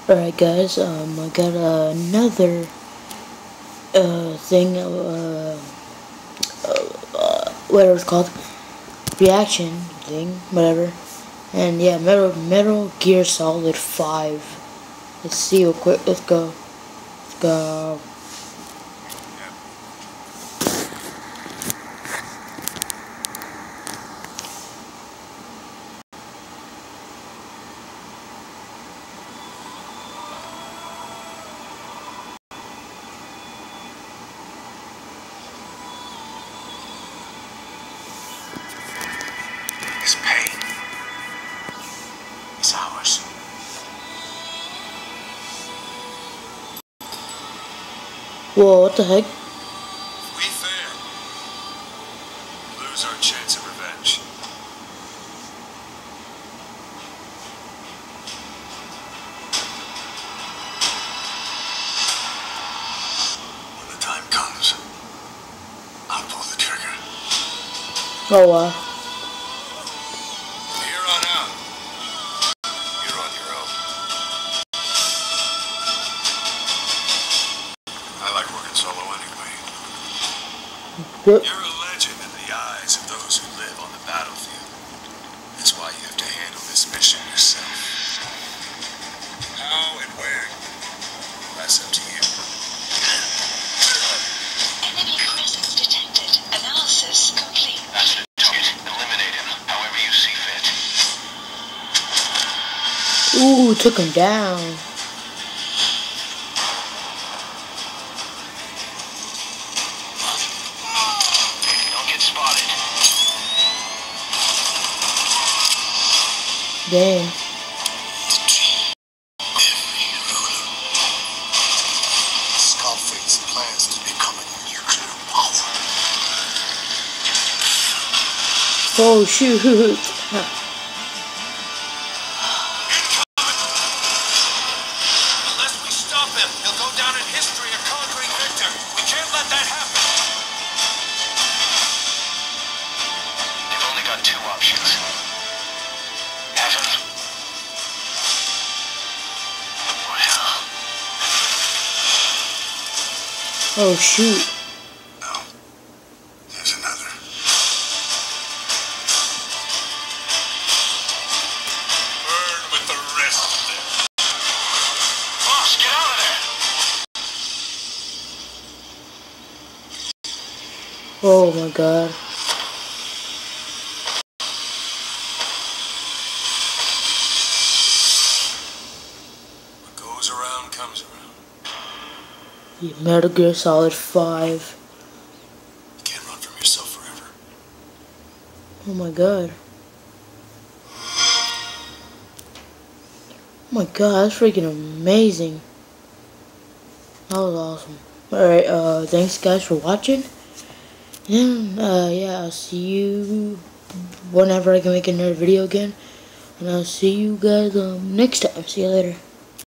Alright guys, I got another thing, whatever it's called, reaction thing, whatever. And yeah, Metal Gear Solid 5. Let's see real quick, let's go. Let's go. This pain is ours. Whoa, what the heck? If we fail, we lose our chance of revenge. When the time comes, I'll pull the trigger. Oh wow. Here on out, you're on your own. I like working solo anyway. Yep. You're a legend in the eyes of those who live on the battlefield. That's why you have to handle this mission yourself. How and where, that's up to you. Enemy presence detected. Analysis complete. That's the target. Eliminate him however you see fit. Ooh, took him down. Don't get spotted. Dang. Scarface plans to become a nuclear power. Oh shoot. Unless we stop him, he'll go down in history a conquering victor. We can't let that happen. They've only got two options. Heaven or hell. Oh shoot. No. There's another. Burn with the rest of them. Boss, get out of there! Oh my god. What goes around comes around. Metal Gear Solid 5. You can't run from yourself forever. Oh my god. Oh my god, that's freaking amazing. That was awesome. Alright, thanks guys for watching. And, yeah, I'll see you whenever I can make another video again. And I'll see you guys, next time. See you later.